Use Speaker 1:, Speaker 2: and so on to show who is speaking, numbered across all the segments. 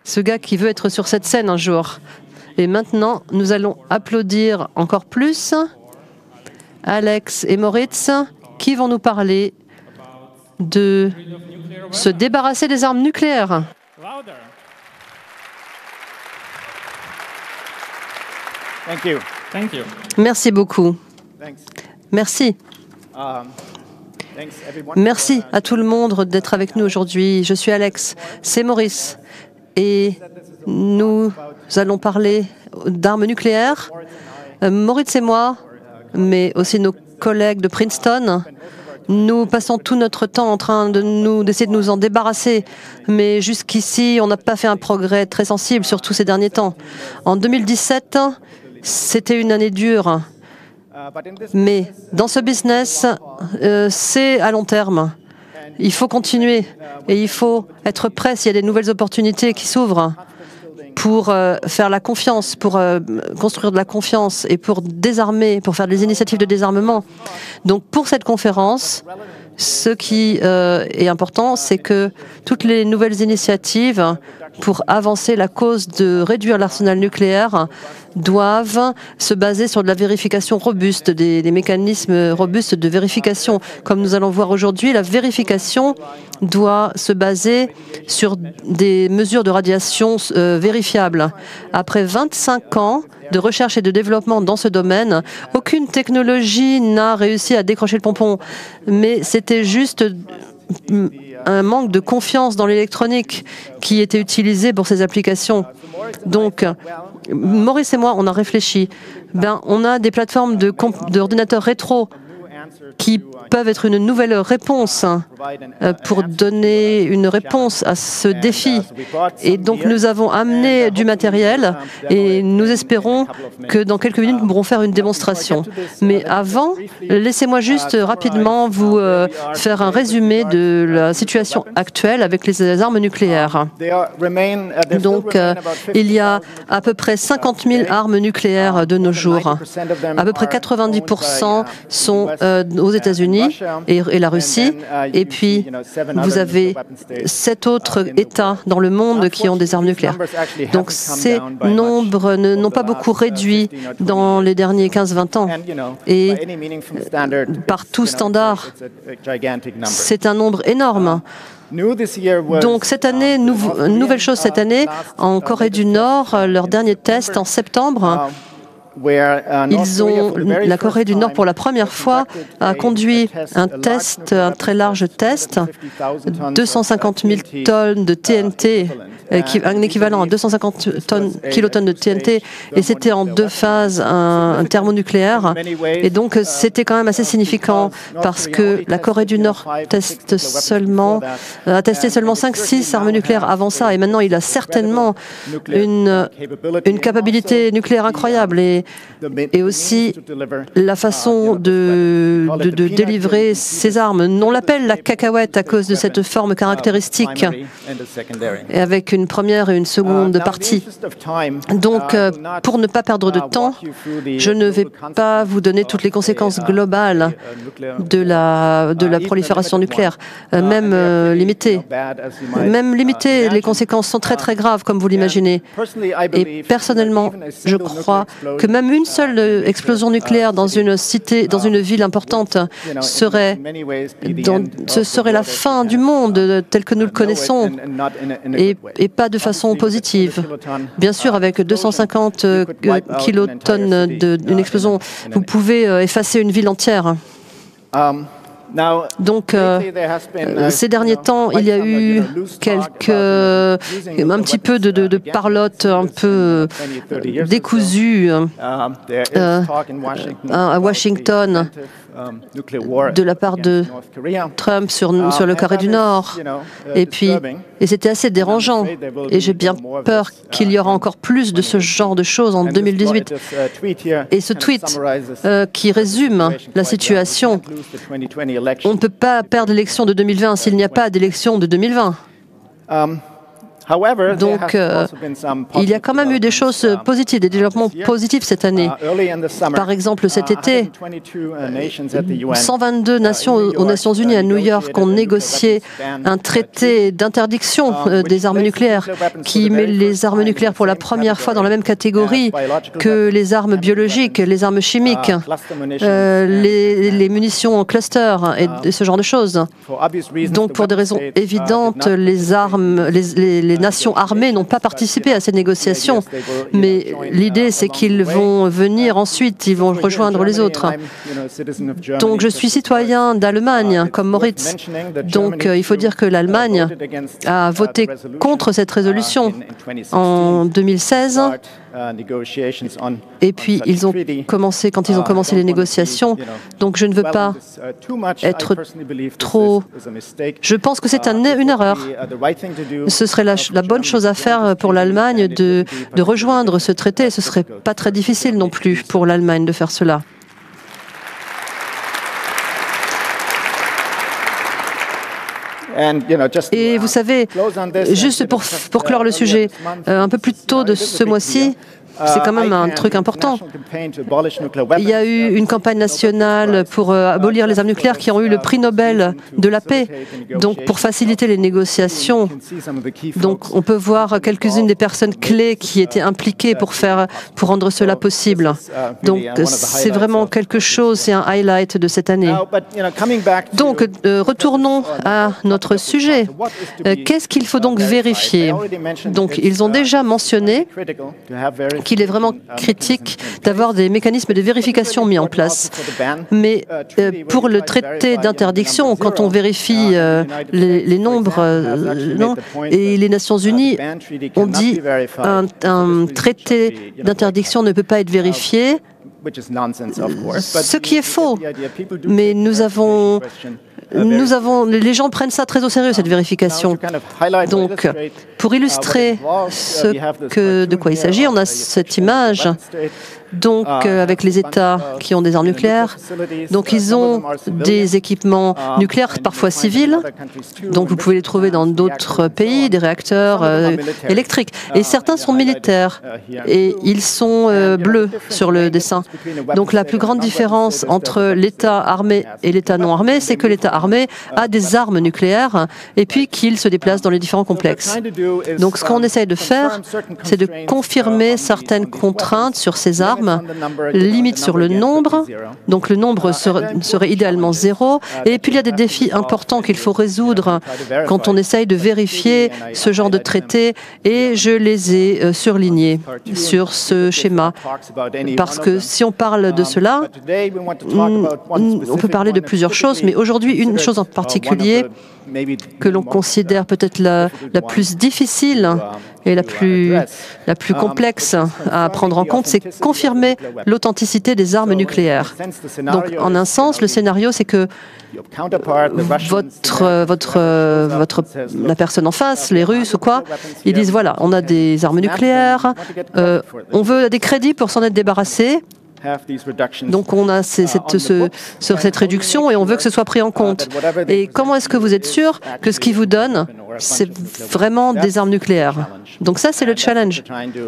Speaker 1: ce gars qui veut être sur cette scène un jour. Et maintenant, nous allons applaudir encore plus Alex et Moritz qui vont nous parler de se débarrasser des armes nucléaires. Merci beaucoup. Merci. Merci à tout le monde d'être avec nous aujourd'hui. Je suis Alex, c'est Maurice. Et nous allons parler d'armes nucléaires. Moritz et moi, mais aussi nos collègues de Princeton, nous passons tout notre temps en train d'essayer de nous en débarrasser. Mais jusqu'ici, on n'a pas fait un progrès très sensible, surtout ces derniers temps. En 2017, c'était une année dure. Mais dans ce business, c'est à long terme. Il faut continuer et il faut être prêt s'il y a des nouvelles opportunités qui s'ouvrent pour faire la confiance, pour construire de la confiance et pour désarmer, pour faire des initiatives de désarmement. Donc pour cette conférence, ce qui est important, c'est que toutes les nouvelles initiatives pour avancer la cause de réduire l'arsenal nucléaire doivent se baser sur de la vérification robuste, des mécanismes robustes de vérification. Comme nous allons voir aujourd'hui, la vérification doit se baser sur des mesures de radiation vérifiables. Après 25 ans de recherche et de développement dans ce domaine, aucune technologie n'a réussi à décrocher le pompon. Mais c'était juste un manque de confiance dans l'électronique qui était utilisé pour ces applications. Donc, Maurice et moi, on a réfléchi. On a des plateformes d'ordinateurs rétro qui peuvent être une nouvelle réponse pour donner une réponse à ce défi. Et donc nous avons amené du matériel et nous espérons que dans quelques minutes nous pourrons faire une démonstration. Mais avant, laissez-moi juste rapidement vous faire un résumé de la situation actuelle avec les armes nucléaires. Donc il y a à peu près 50 000 armes nucléaires de nos jours. À peu près 90% sont aux États-Unis et la Russie. Et puis, vous avez 7 autres États dans le monde qui ont des armes nucléaires. Donc, ces nombres n'ont pas beaucoup réduit dans les derniers 15-20 ans. Et par tout standard, c'est un nombre énorme. Donc cette année, nouvelle chose cette année, en Corée du Nord, leur dernier test en septembre, la Corée du Nord, pour la première fois, a conduit un très large test, 250 000 tonnes de TNT, un équivalent à 250 kilotonnes de TNT, et c'était en 2 phases un thermonucléaire. Et donc, c'était quand même assez significant parce que la Corée du Nord a testé seulement 5-6 armes nucléaires avant ça, et maintenant, il a certainement une capacité nucléaire incroyable. Et aussi la façon de délivrer ces armes. On l'appelle la cacahuète à cause de cette forme caractéristique, et avec une première et une seconde partie. Donc, pour ne pas perdre de temps, je ne vais pas vous donner toutes les conséquences globales de la prolifération nucléaire, même limitées. Même limitées, les conséquences sont très très graves, comme vous l'imaginez. Et personnellement, je crois que même une seule explosion nucléaire dans une cité, dans une ville importante, ce serait la fin du monde tel que nous le connaissons, et pas de façon positive. Bien sûr, avec 250 kilotonnes d'une explosion, vous pouvez effacer une ville entière. Donc, ces derniers temps, il y a eu un petit peu de parlotte un peu décousue à Washington de la part de Trump sur le carré du Nord. Et c'était assez dérangeant. Et j'ai bien peur qu'il y aura encore plus de ce genre de choses en 2018. Et ce tweet qui résume la situation, on ne peut pas perdre l'élection de 2020 s'il n'y a pas d'élection de 2020. Donc, il y a quand même eu des choses positives, des développements positifs cette année. Par exemple, cet été, 122 nations aux Nations Unies à New York ont négocié un traité d'interdiction des armes nucléaires qui met les armes nucléaires pour la première fois dans la même catégorie que les armes biologiques, les armes chimiques, les munitions en cluster et ce genre de choses. Donc, pour des raisons évidentes, les nations armées n'ont pas participé à ces négociations. Mais l'idée, c'est qu'ils vont venir ensuite, ils vont rejoindre les autres. Donc, je suis citoyen d'Allemagne, comme Moritz. Donc, il faut dire que l'Allemagne a voté contre cette résolution en 2016. Et puis, quand ils ont commencé les négociations, donc je ne veux pas être trop... Je pense que c'est une erreur. Ce serait la bonne chose à faire pour l'Allemagne de rejoindre ce traité. Ce ne serait pas très difficile non plus pour l'Allemagne de faire cela. Et vous savez, juste pour clore le sujet, un peu plus tôt de ce mois-ci, c'est quand même un truc important. Il y a eu une campagne nationale pour abolir les armes nucléaires qui ont eu le prix Nobel de la paix, donc pour faciliter les négociations. Donc on peut voir quelques-unes des personnes clés qui étaient impliquées pour rendre cela possible. Donc c'est vraiment quelque chose, c'est un highlight de cette année. Donc retournons à notre sujet. Qu'est-ce qu'il faut donc vérifier? Donc ils ont déjà mentionné qu'il est vraiment critique d'avoir des mécanismes de vérification mis en place. Mais pour le traité d'interdiction, quand on vérifie les nombres, et les Nations Unies ont dit un traité d'interdiction ne peut pas être vérifié, ce qui est faux. Mais les gens prennent ça très au sérieux, cette vérification. Donc, pour illustrer de quoi il s'agit, on a cette image. Donc, avec les États qui ont des armes nucléaires, donc ils ont des équipements nucléaires, parfois civils. Donc, vous pouvez les trouver dans d'autres pays, des réacteurs électriques. Et certains sont militaires et ils sont bleus sur le dessin. Donc, la plus grande différence entre l'État armé et l'État non armé, c'est que l'État armé a des armes nucléaires et puis qu'il se déplace dans les différents complexes. Donc, ce qu'on essaye de faire, c'est de confirmer certaines contraintes sur ces armes, limite sur le nombre, donc le nombre serait idéalement 0, et puis il y a des défis importants qu'il faut résoudre quand on essaye de vérifier ce genre de traité, et je les ai surlignés sur ce schéma, parce que si on parle de cela, on peut parler de plusieurs choses, mais aujourd'hui, une chose en particulier que l'on considère peut-être la plus difficile et la plus complexe à prendre en compte, c'est confirmer l'authenticité des armes nucléaires. Donc, en un sens, le scénario, c'est que la personne en face, les Russes ou quoi, ils disent, voilà, on a des armes nucléaires, on veut des crédits pour s'en être débarrassé. Donc on a cette réduction et on veut que ce soit pris en compte. Et comment est-ce que vous êtes sûr que ce qu'ils vous donnent, c'est vraiment des armes nucléaires? Donc ça, c'est le challenge.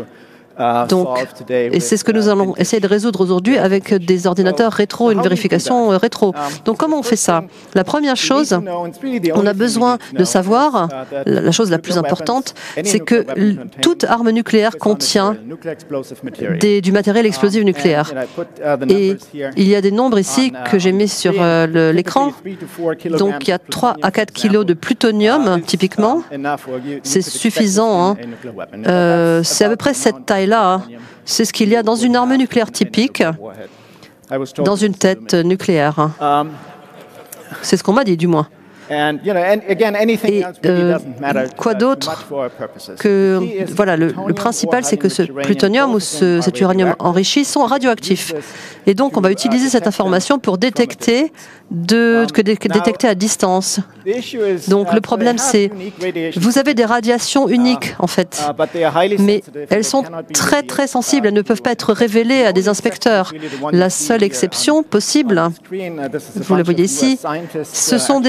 Speaker 1: Et c'est ce que nous allons essayer de résoudre aujourd'hui avec des ordinateurs rétro, une vérification rétro. Donc comment on fait ça? La première chose, on a besoin de savoir, la chose la plus importante, c'est que toute arme nucléaire contient du matériel explosif nucléaire. Et il y a des nombres ici que j'ai mis sur l'écran. Donc il y a 3 à 4 kilos de plutonium, typiquement. C'est suffisant. C'est à peu près cette taille-là. C'est ce qu'il y a dans une arme nucléaire typique, dans une tête nucléaire. C'est ce qu'on m'a dit, du moins. Et quoi d'autre que... Voilà, le principal, c'est que ce plutonium ou cet uranium enrichi sont radioactifs. Et donc, on va utiliser cette information pour détecter à distance. Donc, le problème, c'est vous avez des radiations uniques, en fait, mais elles sont très, très sensibles. Elles ne peuvent pas être révélées à des inspecteurs. La seule exception possible, vous le voyez ici, ce sont des scientifiques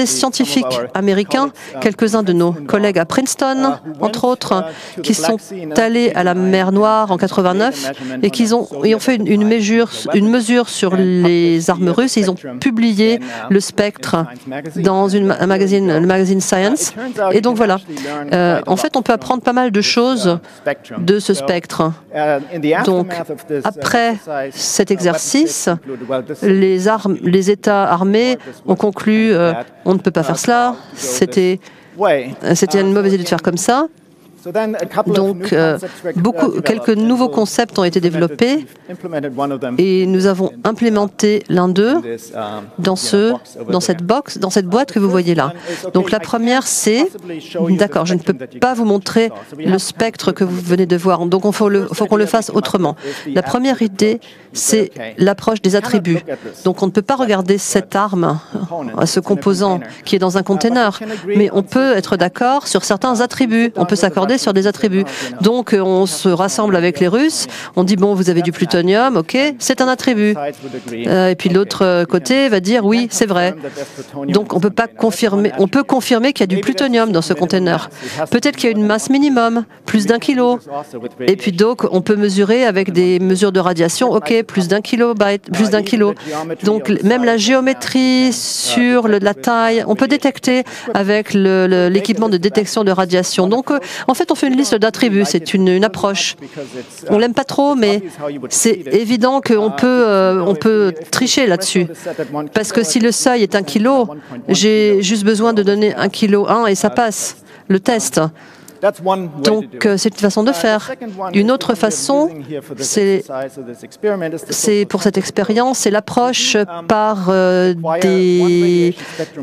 Speaker 1: scientifiques américains, quelques-uns de nos collègues à Princeton, entre autres, qui sont allés à la mer Noire en 89 et qui ont fait une mesure sur les armes russes. Et ils ont publié le spectre dans le magazine Science. Et donc voilà, en fait, on peut apprendre pas mal de choses de ce spectre. Donc, après cet exercice, les États armés ont conclu on ne peut pas faire cela, c'était une mauvaise idée de faire comme ça. Donc, quelques nouveaux concepts ont été développés et nous avons implémenté l'un d'eux dans cette boîte que vous voyez là. Donc, la première, c'est, d'accord, je ne peux pas vous montrer le spectre que vous venez de voir, donc il faut qu'on le fasse autrement. La première idée, c'est l'approche des attributs. Donc, on ne peut pas regarder cette arme, ce composant qui est dans un conteneur, mais on peut être d'accord sur certains attributs. On peut s'accorder sur des attributs. Donc, on se rassemble avec les Russes, on dit, bon, vous avez du plutonium, ok, c'est un attribut. Et puis l'autre côté va dire, oui, c'est vrai. Donc, on peut confirmer qu'il y a du plutonium dans ce conteneur. Peut-être qu'il y a une masse minimum, plus d'1 kilo. Et puis donc, on peut mesurer avec des mesures de radiation, ok, plus d'1 kilobyte, plus d'1 kilo. Donc, même la géométrie sur la taille, on peut détecter avec l'équipement de détection de radiation. Donc, en fait, on fait une liste d'attributs, c'est une approche. On l'aime pas trop, mais c'est évident qu'on peut tricher là-dessus. Parce que si le seuil est 1 kilo, j'ai juste besoin de donner 1 kilo 1 et ça passe, le test. Donc, c'est une façon de faire. Une autre façon, c'est pour cette expérience, c'est l'approche par des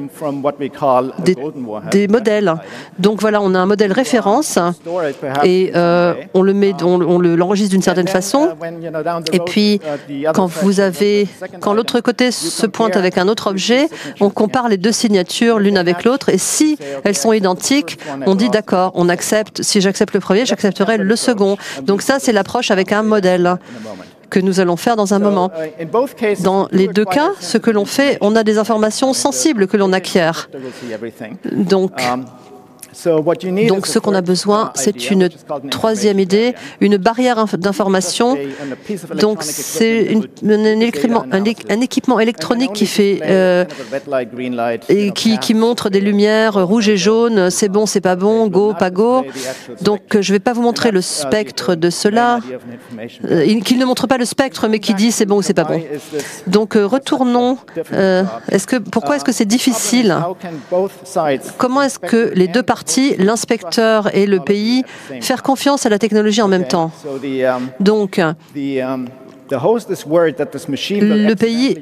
Speaker 1: modèles. Donc voilà, on a un modèle référence et on l'enregistre d'une certaine façon. Et puis, quand l'autre côté se pointe avec un autre objet, on compare les deux signatures l'une avec l'autre et si elles sont identiques, on dit d'accord, on accepte. Si j'accepte le premier, j'accepterai le second. Donc ça, c'est l'approche avec un modèle que nous allons faire dans un moment. Dans les deux cas, ce que l'on fait, on a des informations sensibles que l'on acquiert. Donc, ce qu'on a besoin, c'est une troisième idée, une barrière d'information. Donc, c'est un équipement électronique qui fait qui montre des lumières rouges et jaunes. C'est bon, c'est pas bon, go, pas go. Donc, je ne vais pas vous montrer le spectre de cela. Qu'il ne montre pas le spectre, mais qui dit c'est bon ou c'est pas bon. Donc, retournons. Pourquoi est-ce que c'est difficile? Comment est-ce que les deux parties, l'inspecteur et le pays, faire confiance à la technologie en même temps? Donc, le pays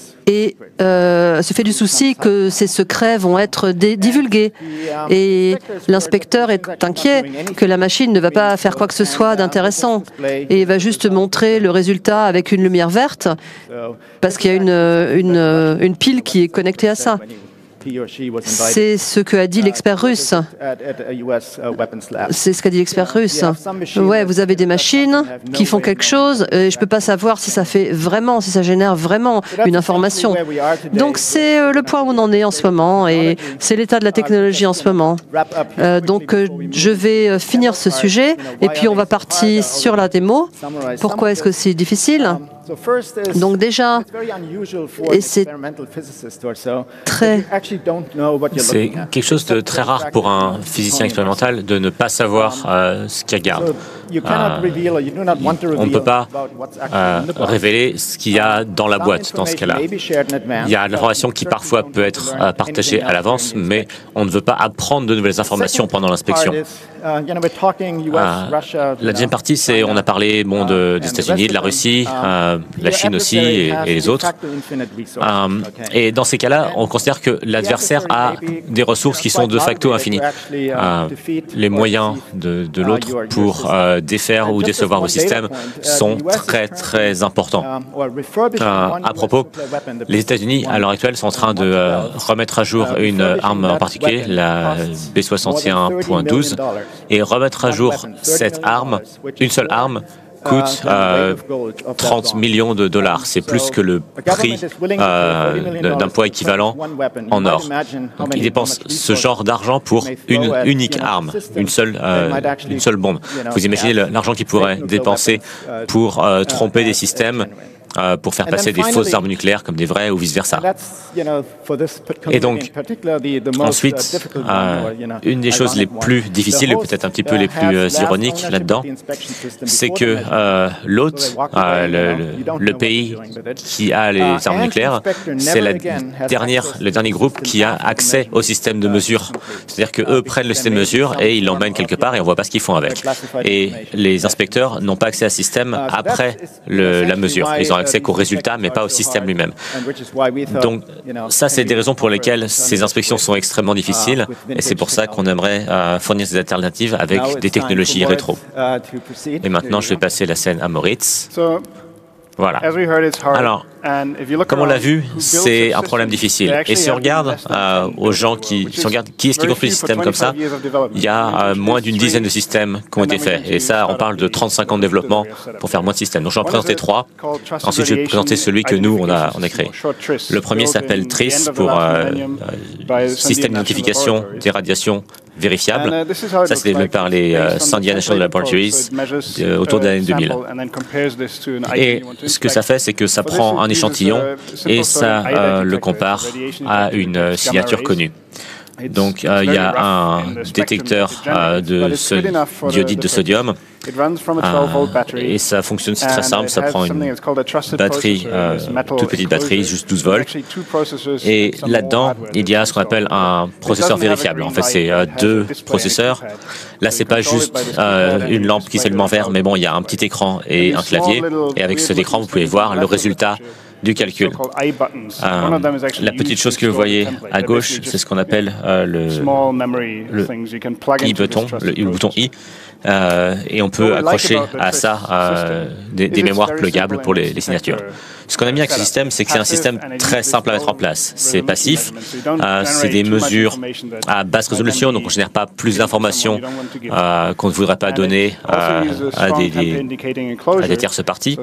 Speaker 1: se fait du souci que ces secrets vont être divulgués. Et l'inspecteur est inquiet que la machine ne va pas faire quoi que ce soit d'intéressant et va juste montrer le résultat avec une lumière verte parce qu'il y a une pile qui est connectée à ça. C'est ce qu'a dit l'expert russe. C'est ce qu'a dit l'expert russe. Ouais, vous avez des machines qui font quelque chose et je ne peux pas savoir si ça génère vraiment une information. Donc c'est le point où on en est en ce moment et c'est l'état de la technologie en ce moment. Donc je vais finir ce sujet et puis on va partir sur la démo. Pourquoi est-ce que c'est difficile? Donc déjà, et c'est
Speaker 2: quelque chose de très rare pour un physicien expérimental de ne pas savoir ce qu'il regarde. On ne peut pas révéler ce qu'il y a dans la boîte dans ce cas-là. Il y a de l'information qui parfois peut être partagée à l'avance, mais on ne veut pas apprendre de nouvelles informations pendant l'inspection. La deuxième partie, c'est on a parlé des États-Unis, de la Russie, la Chine aussi et les autres. Et dans ces cas-là, on considère que l'adversaire a des ressources qui sont de facto infinies. Les moyens de l'autre pour défaire ou décevoir vos systèmes sont très très importants. À propos, les États-Unis à l'heure actuelle sont en train de remettre à jour une arme en particulier, la B61.12, et remettre à jour cette arme, une seule arme, coûte 30 millions de dollars. C'est plus que le prix d'un poids équivalent en or. Donc, ils dépensent ce genre d'argent pour une unique arme, une seule bombe. Vous imaginez l'argent qu'ils pourraient dépenser pour tromper des systèmes, pour faire passer des fausses armes nucléaires comme des vraies ou vice-versa. Et donc, ensuite, une des choses les plus difficiles, ou peut-être un petit peu les plus ironiques là-dedans, c'est que l'hôte, le pays qui a les armes nucléaires, c'est le dernier groupe qui a accès au système de mesure. C'est-à-dire qu'eux prennent le système de mesure et ils l'emmènent quelque part et on ne voit pas ce qu'ils font avec. Et les inspecteurs n'ont pas accès à ce système après la mesure. Ils ont accès qu'aux résultats, mais pas au système lui-même. Donc, ça, c'est des raisons pour lesquelles ces inspections sont extrêmement difficiles, et c'est pour ça qu'on aimerait fournir des alternatives avec des technologies rétro. Et maintenant, je vais passer la scène à Moritz. Voilà. Alors, comme on l'a vu, c'est un problème difficile. Et si on regarde si on regarde qui est-ce qui construit des systèmes comme ça, il y a moins d'une dizaine de systèmes qui ont été faits. Et ça, on parle de 35 ans de développement pour faire moins de systèmes. Donc, je vais en présenter 3. Ensuite, je vais présenter celui que nous, on a créé. Le premier s'appelle TRIS pour système d'identification des radiations vérifiables. Ça, c'est développé par les Sandia National Laboratories autour de l'année 2000. Et ce que ça fait, c'est que ça prend un échantillon et ça le compare à une signature connue. Donc, il y a un détecteur d'iodide de sodium et ça fonctionne, c'est très simple, ça prend une batterie, toute petite batterie, juste 12 volts. Et là-dedans, il y a ce qu'on appelle un processeur vérifiable. En fait, c'est 2 processeurs. Là, c'est pas juste une lampe qui s'allume en vert, mais bon, il y a un petit écran et un clavier. Et avec cet écran, vous pouvez voir le résultat du calcul. La petite chose que vous voyez à gauche, c'est ce qu'on appelle le i-bouton, le bouton I, et on peut accrocher à ça des mémoires pluggables pour les signatures. Ce qu'on aime bien avec ce système, c'est que c'est un système très simple à mettre en place. C'est passif, c'est des mesures à basse résolution, donc on ne génère pas plus d'informations qu'on ne voudrait pas donner à des tierces parties.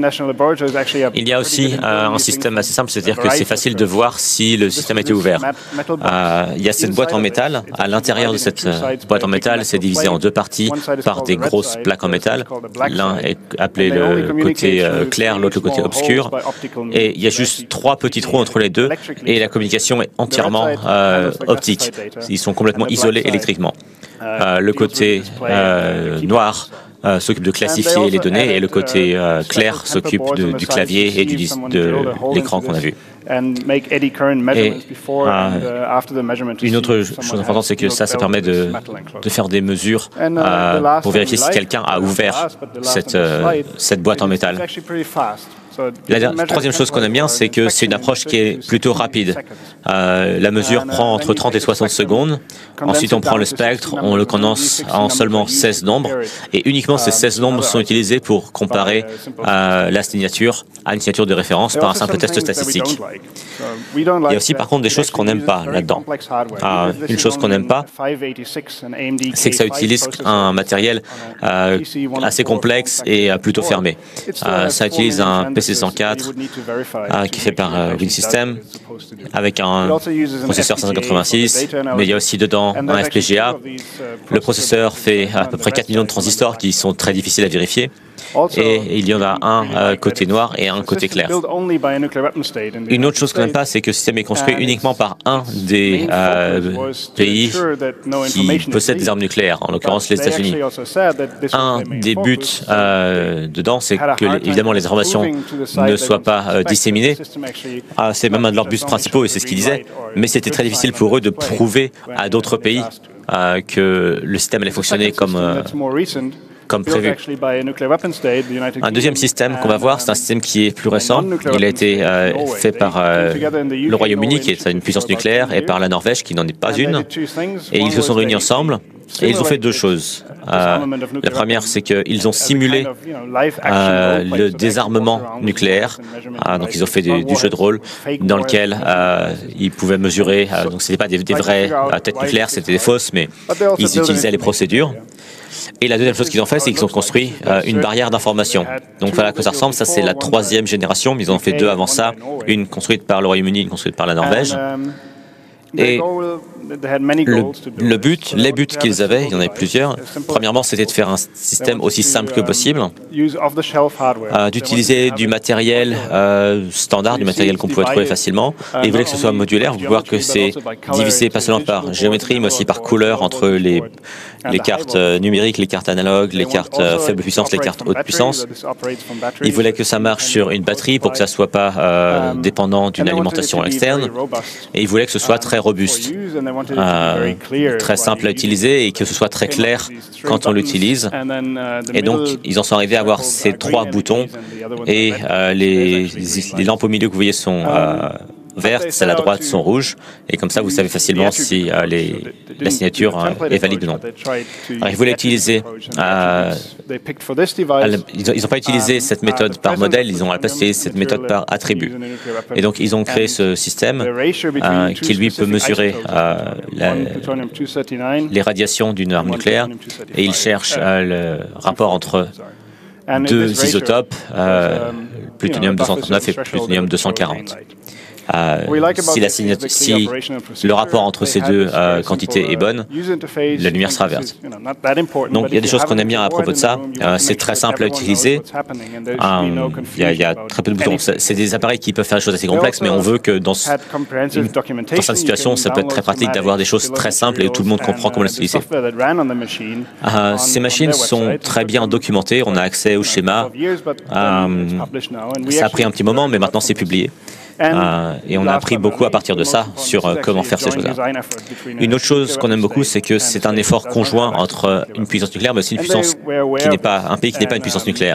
Speaker 2: Il y a aussi un système assez simple, c'est-à-dire que c'est facile de voir si le système a été ouvert. Il y a cette boîte en métal. À l'intérieur de cette boîte en métal, c'est divisé en 2 parties par des grosses plaques en métal. L'un est appelé le côté clair, l'autre le côté obscur. Et il y a juste 3 petits trous entre les deux et la communication est entièrement optique. Ils sont complètement isolés électriquement. Le côté noir s'occupe de classifier les données et le côté clair s'occupe du clavier et de l'écran qu'on a vu. Et une autre chose importante, c'est que ça permet de faire des mesures pour vérifier si quelqu'un a ouvert cette boîte en métal. La troisième chose qu'on aime bien, c'est que c'est une approche qui est plutôt rapide. La mesure prend entre 30 et 60 secondes. Ensuite, on prend le spectre, on le condense en seulement 16 nombres. Et uniquement ces 16 nombres sont utilisés pour comparer la signature à une signature de référence par un simple test statistique. Il y a aussi, par contre, des choses qu'on n'aime pas là-dedans. Une chose qu'on n'aime pas, c'est que ça utilise un matériel assez complexe et plutôt fermé. Ça utilise un PC104 qui est fait par WinSystem avec un processeur 586, mais il y a aussi dedans un FPGA. Le processeur fait à peu près 4 millions de transistors qui sont très difficiles à vérifier. Et il y en a un côté noir et un côté clair. Une autre chose qu'on n'aime pas, c'est que le système est construit uniquement par un des pays qui possède des armes nucléaires, en l'occurrence les États-Unis. Un des buts dedans, c'est que évidemment les informations ne soient pas disséminées. C'est même un de leurs buts principaux et c'est ce qu'ils disaient. Mais c'était très difficile pour eux de prouver à d'autres pays que le système allait fonctionner comme prévu. Un deuxième système qu'on va voir, c'est un système qui est plus récent. Il a été fait par le Royaume-Uni, qui est une puissance nucléaire, et par la Norvège, qui n'en est pas une. Et ils se sont réunis ensemble. Et ils ont fait 2 choses. La première, c'est qu'ils ont simulé le désarmement nucléaire. Donc, ils ont fait du jeu de rôle dans lequel ils pouvaient mesurer. Donc, ce n'était pas des vraies têtes nucléaires, c'était des fausses, mais ils utilisaient les procédures. Et la deuxième chose qu'ils ont fait, c'est qu'ils ont construit une barrière d'information. Donc voilà à quoi ça ressemble. Ça, c'est la troisième génération, mais ils en ont fait deux avant ça, une construite par le Royaume-Uni, une construite par la Norvège. Et le but, les buts qu'ils avaient, il y en avait plusieurs. Premièrement, c'était de faire un système aussi simple que possible, d'utiliser du matériel standard, du matériel qu'on pouvait trouver facilement. Et ils voulaient que ce soit modulaire. Vous pouvez voir que c'est divisé pas seulement par géométrie, mais aussi par couleur entre les cartes numériques, les cartes analogues, les cartes faible puissance, les cartes haute puissance. Ils voulaient que ça marche sur une batterie pour que ça ne soit pas dépendant d'une alimentation externe. Et ils voulaient que ce soit très robuste. Très simple à utiliser et que ce soit très clair quand on l'utilise. Et donc, ils en sont arrivés à avoir ces trois boutons et les lampes au milieu que vous voyez sont vertes, celles à droite sont rouges, et comme ça vous savez facilement si la signature est valide ou non. Alors, ils voulaient utiliser, ils n'ont pas utilisé cette méthode par modèle, ils ont utilisé cette méthode par attribut. Et donc ils ont créé ce système qui lui peut mesurer les radiations d'une arme nucléaire, et il cherche le rapport entre deux isotopes, plutonium-239 et plutonium-240. Si le rapport entre ces deux quantités est bonne, la lumière sera verte. Donc il y a des choses qu'on aime bien à propos de ça. C'est très simple à utiliser. Il y a très peu de boutons. C'est des appareils qui peuvent faire des choses assez complexes, mais on veut que dans cette situation, ça peut être très pratique d'avoir des choses très simples et où tout le monde comprend comment les utiliser. Ces machines sont très bien documentées. On a accès au schéma. Ça a pris un petit moment, mais maintenant c'est publié. Et on a appris beaucoup à partir de ça sur comment faire ces choses-là. Une autre chose qu'on aime beaucoup, c'est que c'est un effort conjoint entre une puissance nucléaire, mais aussi une puissance qui n'est pas un pays qui n'est pas une puissance nucléaire.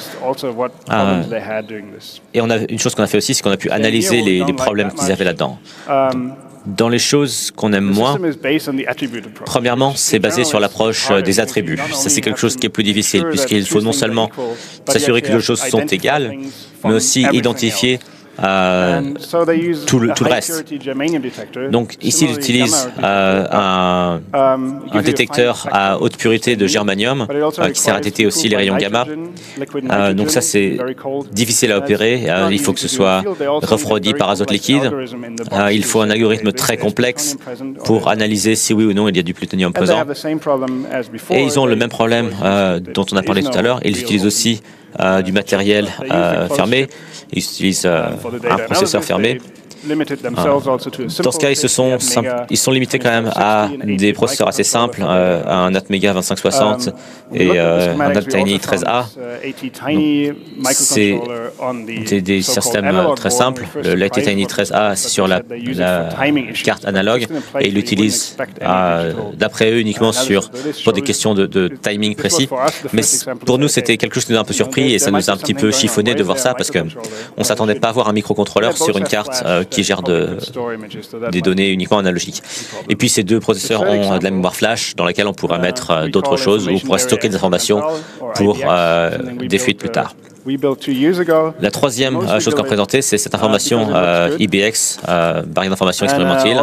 Speaker 2: Et une chose qu'on a fait aussi, c'est qu'on a pu analyser les problèmes qu'ils avaient là-dedans. Dans les choses qu'on aime moins, premièrement, c'est basé sur l'approche des attributs. Ça, c'est quelque chose qui est plus difficile, puisqu'il faut non seulement s'assurer que les choses sont égales, mais aussi identifier tout le reste. Donc ici, ils utilisent un détecteur à haute pureté de germanium qui sert à détecter aussi les rayons gamma. Donc ça, c'est difficile à opérer. Il faut que ce soit refroidi par azote liquide. Il faut un algorithme très complexe pour analyser si oui ou non il y a du plutonium pesant. Et ils ont le même problème dont on a parlé tout à l'heure. Ils utilisent aussi du matériel fermé. Ils utilisent un processeur fermé. Dans ce cas, ils sont limités quand même à des processeurs assez simples, à un Atmega 2560 et un Attiny 13A. C'est des systèmes très simples. Le Attiny 13A, c'est sur la carte analogue et ils l'utilisent d'après eux uniquement pour des questions de timing précis. Mais pour nous, c'était quelque chose qui nous a un peu surpris et ça nous a un petit peu chiffonné de voir ça parce qu'on ne s'attendait pas à voir un microcontrôleur sur une carte qui gère des données uniquement analogiques. Et puis ces deux processeurs ont de la mémoire flash dans laquelle on pourra mettre d'autres choses ou on pourra stocker des informations pour des fuites plus tard. La troisième chose qu'on a présentée, c'est cette information IBX, barrière d'information expérimentale.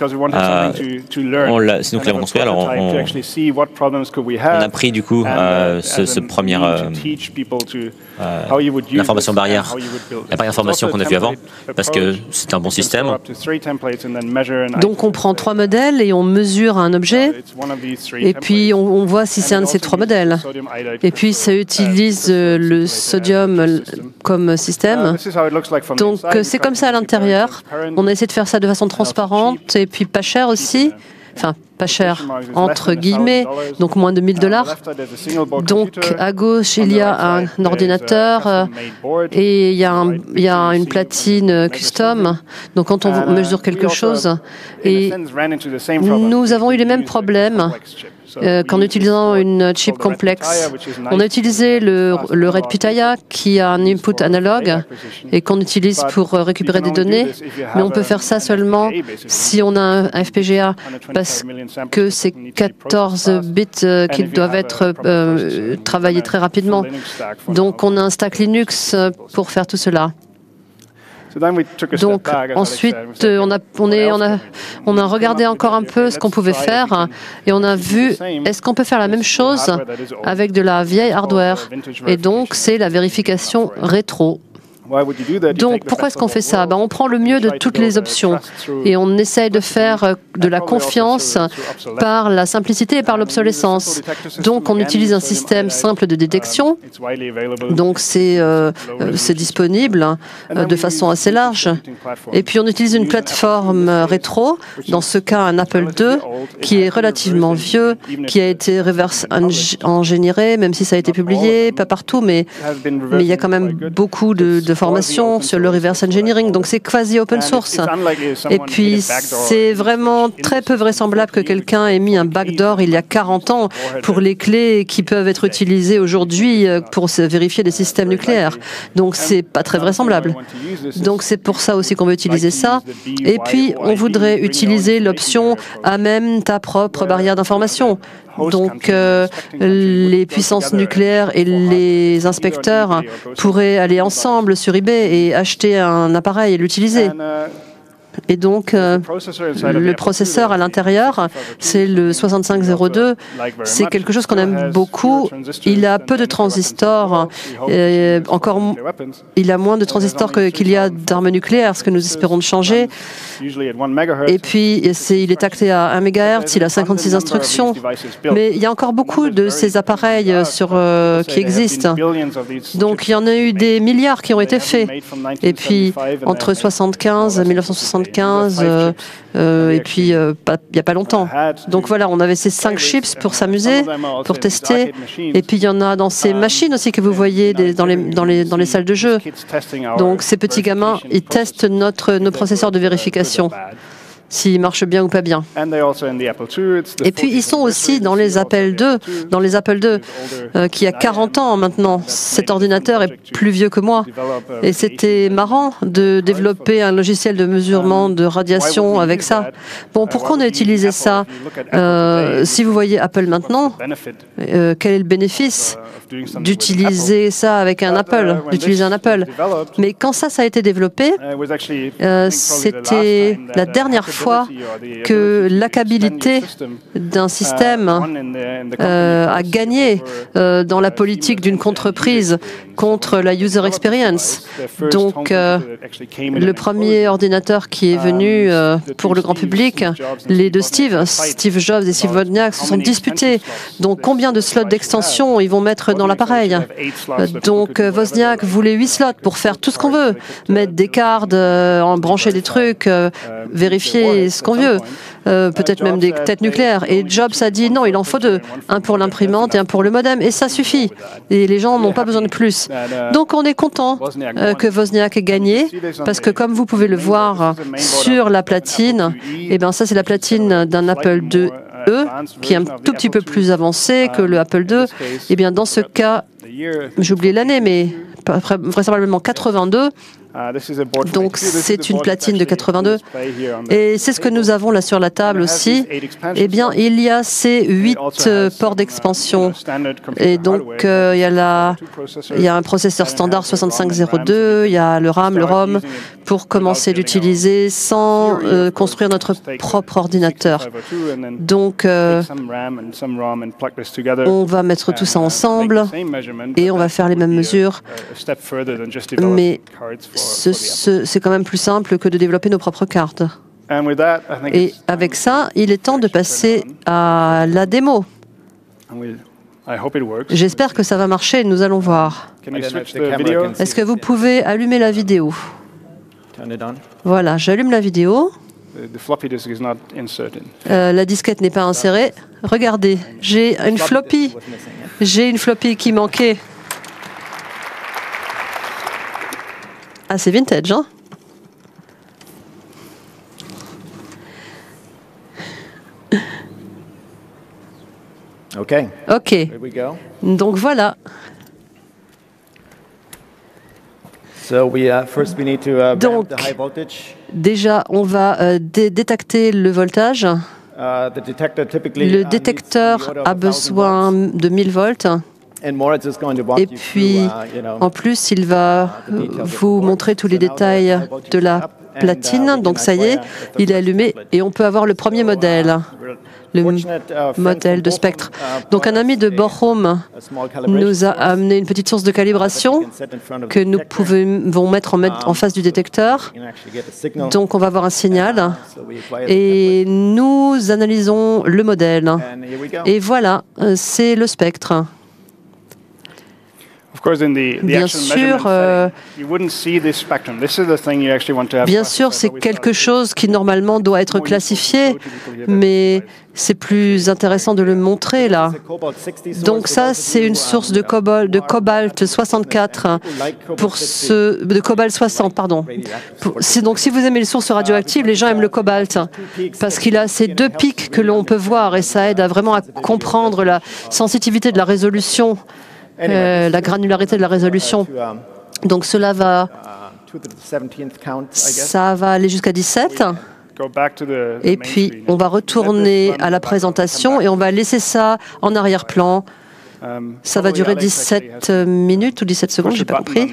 Speaker 2: C'est nous qui l'avons construit, alors on a pris du coup ce premier l'information barrière, la barrière d'information qu'on a vue avant, parce que c'est un bon système.
Speaker 1: Donc on prend trois modèles et on mesure un objet, et puis on voit si c'est un de ces trois modèles. Et puis ça utilise le sodium comme système. Donc c'est comme ça à l'intérieur. On a essayé de faire ça de façon transparente et puis pas cher aussi. Enfin, pas cher, entre guillemets, donc moins de $1000. Donc, à gauche, il y a un ordinateur et il y a une platine custom. Donc, quand on mesure quelque chose, et nous avons eu les mêmes problèmes qu'en utilisant une chip complexe. On a utilisé le Red Pitaya qui a un input analogue et qu'on utilise pour récupérer des données, mais on peut faire ça seulement si on a un FPGA parce que c'est 14 bits qui doivent être travaillés très rapidement. Donc on a un stack Linux pour faire tout cela. Donc ensuite, on a regardé encore un peu ce qu'on pouvait faire et on a vu, est-ce qu'on peut faire la même chose avec de la vieille hardware? Et donc, c'est la vérification rétro. Donc, pourquoi est-ce qu'on fait ça? On prend le mieux de toutes les options et on essaye de faire de la confiance par la simplicité et par l'obsolescence. Donc, on utilise un système simple de détection. Donc, c'est disponible de façon assez large. Et puis, on utilise une plateforme rétro, dans ce cas, un Apple II, qui est relativement vieux, qui a été reverse engineeré, même si ça a été publié, pas partout, mais il y a quand même beaucoup de formation sur le reverse engineering, donc c'est quasi open source. Et puis c'est vraiment très peu vraisemblable que quelqu'un ait mis un backdoor il y a 40 ans pour les clés qui peuvent être utilisées aujourd'hui pour vérifier les systèmes nucléaires. Donc c'est pas très vraisemblable. Donc c'est pour ça aussi qu'on veut utiliser ça. Et puis on voudrait utiliser l'option amène ta propre barrière d'information. Donc, les puissances nucléaires et les inspecteurs pourraient aller ensemble sur eBay et acheter un appareil et l'utiliser. Et donc, le processeur à l'intérieur, c'est le 6502. C'est quelque chose qu'on aime beaucoup. Il a peu de transistors. Il a moins de transistors qu'il y a d'armes nucléaires, ce que nous espérons de changer. Et puis, il est acté à 1 MHz, il a 56 instructions. Mais il y a encore beaucoup de ces appareils qui existent. Donc, il y en a eu des milliards qui ont été faits. Et puis, entre 1975, et puis il n'y a pas longtemps. Donc voilà, on avait ces 5 chips pour s'amuser, pour tester. Et puis il y en a dans ces machines aussi que vous voyez dans les salles de jeu. Donc ces petits gamins, ils testent nos processeurs de vérification, s'ils marchent bien ou pas bien. Et puis, ils sont aussi dans les Apple II, qui a 40 ans maintenant. Cet ordinateur est plus vieux que moi. Et c'était marrant de développer un logiciel de mesurement de radiation avec ça. Bon, pourquoi on a utilisé ça? Si vous voyez Apple maintenant, quel est le bénéfice d'utiliser ça avec un Apple, d'utiliser un Apple? Mais quand ça a été développé, c'était la dernière fois que l'accabilité d'un système a gagné dans la politique d'une entreprise contre la user experience. Donc, le premier ordinateur qui est venu pour le grand public, les deux Steve Jobs et Steve Wozniak, se sont disputés. Donc, combien de slots d'extension ils vont mettre dans l'appareil? Donc, Wozniak voulait 8 slots pour faire tout ce qu'on veut, mettre des cartes, brancher des trucs, vérifier ce qu'on veut, peut-être même des têtes nucléaires. Et Jobs a dit non, il en faut 2, un pour l'imprimante et un pour le modem, et ça suffit. Et les gens n'ont pas besoin de plus. Donc on est content que Wozniak ait gagné, parce que comme vous pouvez le voir sur la platine, et bien ça c'est la platine d'un Apple IIe, qui est un tout petit peu plus avancé que le Apple II. Et bien dans ce cas, j'ai oublié l'année, mais vraisemblablement 82. Donc c'est une platine de 82 et c'est ce que nous avons là sur la table aussi. Eh bien il y a ces 8 ports d'expansion et donc il y a un processeur standard 6502, il y a le RAM, le ROM pour commencer d'utiliser sans construire notre propre ordinateur. Donc on va mettre tout ça ensemble et on va faire les mêmes mesures, mais c'est quand même plus simple que de développer nos propres cartes. Et avec ça, il est temps de passer à la démo. J'espère que ça va marcher, nous allons voir. Est-ce que vous pouvez allumer la vidéo? Voilà, j'allume la vidéo. La disquette n'est pas insérée. Regardez, j'ai une floppy qui manquait. Ah, c'est vintage, hein? OK. Donc voilà. Donc, déjà, on va détecter le voltage. Le détecteur a besoin de 1000 volts. Et puis, en plus, il va vous montrer tous les détails de la platine. Donc, ça y est, il est allumé et on peut avoir le premier modèle, le modèle de spectre. Donc, un ami de Bochum nous a amené une petite source de calibration que nous pouvons mettre en face du détecteur. Donc, on va avoir un signal et nous analysons le modèle. Et voilà, c'est le spectre. Bien sûr, c'est quelque chose qui normalement doit être classifié, mais c'est plus intéressant de le montrer là. Donc ça, c'est une source de cobalt 64 de cobalt 60, pardon. Donc si vous aimez les sources radioactives, les gens aiment le cobalt parce qu'il a ces deux pics que l'on peut voir et ça aide vraiment à comprendre la sensitivité de la résolution. La granularité de la résolution. Donc ça va aller jusqu'à 17. Et puis on va retourner à la présentation et on va laisser ça en arrière-plan. Ça va durer 17 minutes ou 17 secondes, je n'ai pas compris.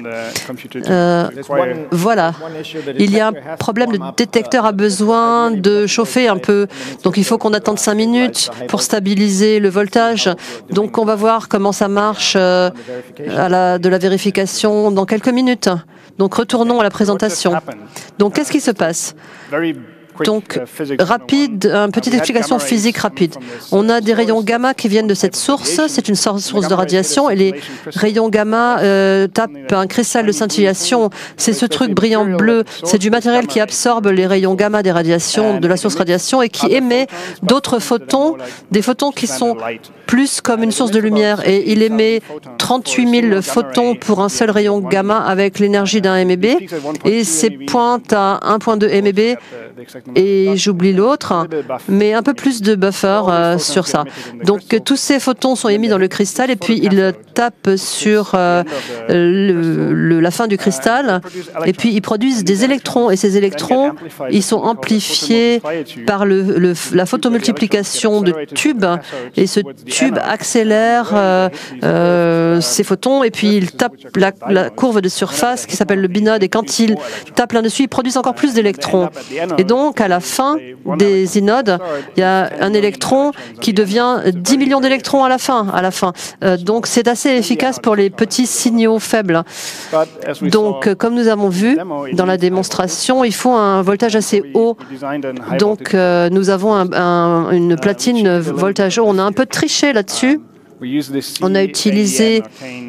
Speaker 1: Voilà. Il y a un problème, le détecteur a besoin de chauffer un peu. Donc il faut qu'on attende 5 minutes pour stabiliser le voltage. Donc on va voir comment ça marche de la vérification dans quelques minutes. Donc retournons à la présentation. Donc qu'est-ce qui se passe ? Donc, rapide, une petite explication physique rapide. On a des rayons gamma qui viennent de cette source. C'est une source de radiation. Et les rayons gamma tapent un cristal de scintillation. C'est ce truc brillant bleu. C'est du matériel qui absorbe les rayons gamma des radiations, de la source radiation, et qui émet d'autres photons, des photons qui sont plus comme une source de lumière. Et il émet 38 000 photons pour un seul rayon gamma avec l'énergie d'un MeV. Et c'est pointe à 1,2 MeV. Et j'oublie l'autre, mais un peu plus de buffer sur ça. Donc tous ces photons sont émis dans le cristal et puis ils tapent sur la fin du cristal et puis ils produisent des électrons. Et ces électrons, ils sont amplifiés par la photomultiplication de tubes. Et ce tube accélère ces photons et puis il tape la courbe de surface qui s'appelle le binode. Et quand il tape là-dessus, ils produisent encore plus d'électrons. Et donc, à la fin des inodes, il y a un électron qui devient 10 millions d'électrons à la fin. Donc, c'est assez efficace pour les petits signaux faibles. Donc, comme nous avons vu dans la démonstration, il faut un voltage assez haut. Donc, nous avons une platine voltage haut. On a un peu triché là-dessus. On a utilisé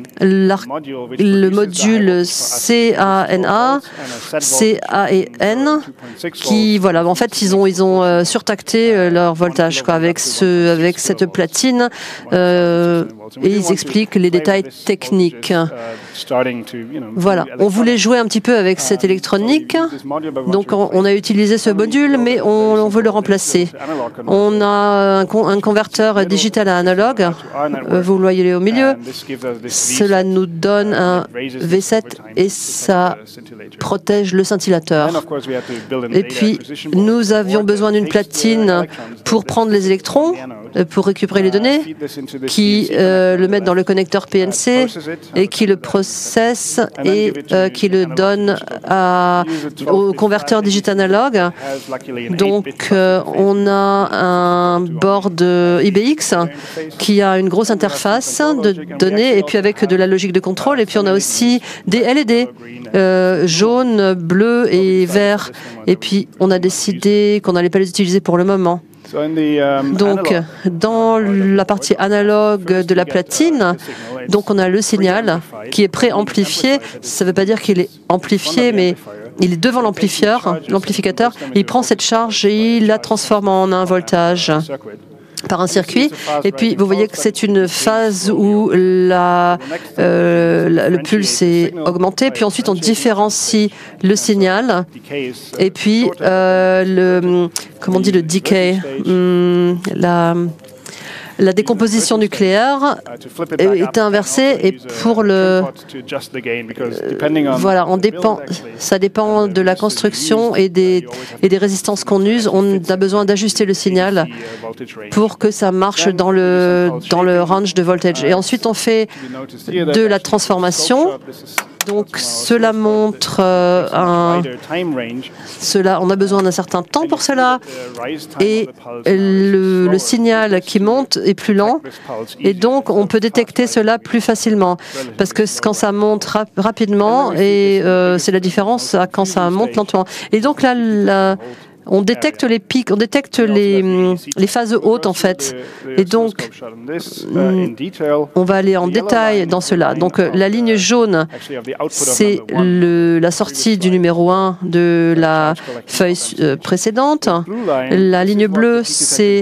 Speaker 1: le module CANA, CA et N, qui, voilà, en fait, ils ont surtacté leur voltage avec cette platine, et ils expliquent les détails techniques. Voilà, on voulait jouer un petit peu avec cette électronique, donc on a utilisé ce module, mais on veut le remplacer. On a un converteur digital à analogue. Vous le voyez au milieu. Cela nous donne un V7 et ça protège le scintillateur. Et puis, nous avions besoin d'une platine pour prendre les électrons, pour récupérer les données, qui le mettent dans le connecteur PNC et qui le processe et qui le donne au converteur digital analogue. Donc, on a un board IBX qui a une grosse interface de données et puis avec de la logique de contrôle. Et puis, on a aussi des LED, jaune, bleu et vert. Et puis, on a décidé qu'on n'allait pas les utiliser pour le moment. Donc, dans la partie analogue de la platine, donc on a le signal qui est pré-amplifié. Ça ne veut pas dire qu'il est amplifié, mais il est devant l'amplificateur. Il prend cette charge et il la transforme en un voltage par un circuit. Et puis, vous voyez que c'est une phase où le pulse est augmenté. Puis ensuite, on différencie le signal. Et puis, comment on dit le decay, la décomposition nucléaire est inversée et pour le... voilà, ça dépend de la construction et des résistances qu'on use. On a besoin d'ajuster le signal pour que ça marche dans le range de voltage. Et ensuite, on fait de la transformation. Donc, cela montre on a besoin d'un certain temps pour cela. Et le signal qui monte est plus lent. Et donc, on peut détecter cela plus facilement. Parce que quand ça monte rapidement, et c'est la différence à quand ça monte lentement. Et donc, là, on détecte les pics, on détecte les phases hautes en fait. Et donc, on va aller en détail dans cela. Donc, la ligne jaune, c'est la sortie du numéro 1 de la feuille précédente. La ligne bleue, c'est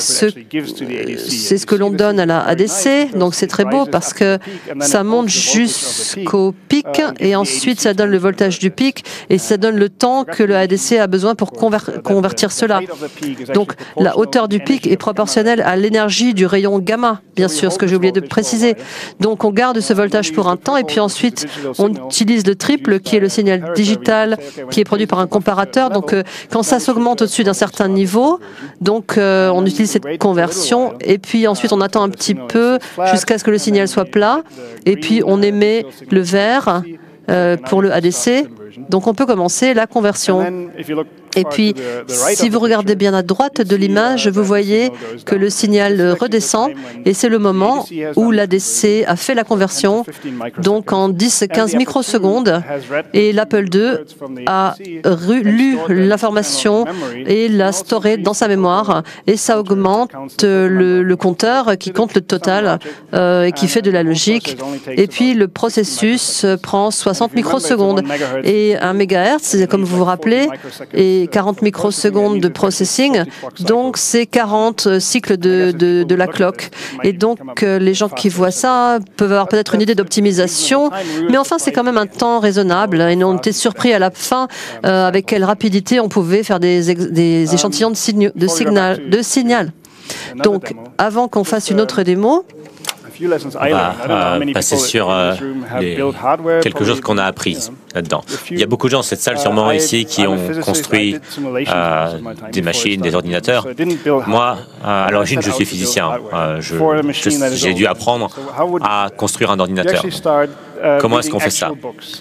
Speaker 1: ce que l'on donne à la ADC. Donc, c'est très beau parce que ça monte jusqu'au pic et ensuite, ça donne le voltage du pic et ça donne le temps que le ADC a besoin pour convertir cela. Donc, la hauteur du pic est proportionnelle à l'énergie du rayon gamma, bien sûr, ce que j'ai oublié de préciser. Donc, on garde ce voltage pour un temps et puis ensuite, on utilise le triple, qui est le signal digital, qui est produit par un comparateur. Donc, quand ça s'augmente au-dessus d'un certain niveau, donc, on utilise cette conversion et puis ensuite, on attend un petit peu jusqu'à ce que le signal soit plat et puis, on émet le vert pour le ADC. Donc, on peut commencer la conversion. Et puis, si vous regardez bien à droite de l'image, vous voyez que le signal redescend et c'est le moment où l'ADC a fait la conversion, donc en 10-15 microsecondes. Et l'Apple II a lu l'information et l'a storée dans sa mémoire. Et ça augmente le compteur qui compte le total et qui fait de la logique. Et puis, le processus prend 60 microsecondes. Et 1 MHz, comme vous vous rappelez, et 40 microsecondes de processing, donc c'est 40 cycles de la clock. Et donc, les gens qui voient ça peuvent avoir peut-être une idée d'optimisation, mais enfin, c'est quand même un temps raisonnable. Et on était surpris à la fin avec quelle rapidité on pouvait faire des échantillons de signal. Donc, avant qu'on fasse une autre démo,
Speaker 2: on va passer sur quelques choses qu'on a apprises là-dedans. Il y a beaucoup de gens dans cette salle, sûrement ici, qui ont construit des machines, des ordinateurs. Moi, à l'origine, je suis physicien. J'ai dû apprendre à construire un ordinateur. Comment est-ce qu'on fait ça?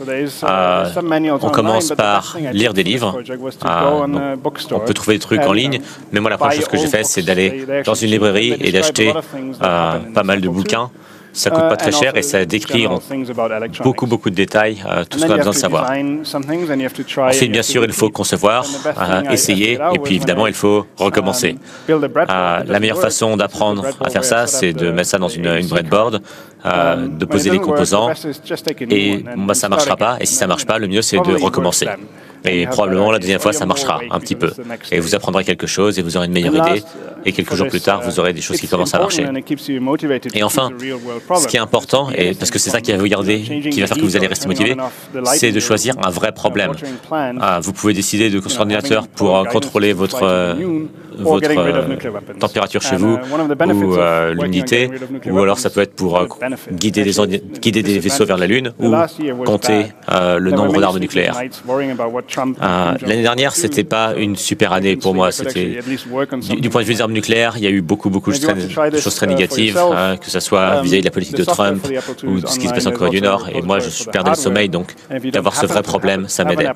Speaker 2: On commence par lire des livres. On peut trouver des trucs en ligne, mais moi, la première chose que j'ai fait, c'est d'aller dans une librairie et d'acheter pas mal de bouquins. Ça coûte pas très cher et ça décrit en beaucoup de détails tout ce qu'on a besoin de savoir. Ensuite, bien sûr, il faut concevoir, essayer, et puis évidemment, il faut recommencer. La meilleure façon d'apprendre à faire ça, c'est de mettre ça dans une breadboard, de poser les composants, et ça marchera pas. Et si ça marche pas, le mieux, c'est de recommencer. Et probablement, la deuxième fois, ça marchera un petit peu. Et vous apprendrez quelque chose et vous aurez une meilleure idée. Et quelques jours plus tard, vous aurez des choses qui commencent à marcher. Et enfin, ce qui est important, et parce que c'est ça qui va vous garder, qui va faire que vous allez rester motivé, c'est de choisir un vrai problème. Vous pouvez décider de construire un ordinateur pour contrôler votre température chez vous, ou l'unité, ou alors ça peut être pour guider des vaisseaux vers la Lune, ou compter le nombre d'armes nucléaires. L'année dernière, c'était pas une super année pour moi. C'était du point de vue des armes nucléaires, il y a eu beaucoup de choses très négatives, que ce soit vis-à-vis de la politique de Trump ou de ce qui se passe en Corée du Nord. Et moi, je perdais le sommeil, donc d'avoir ce vrai problème, ça m'aidait.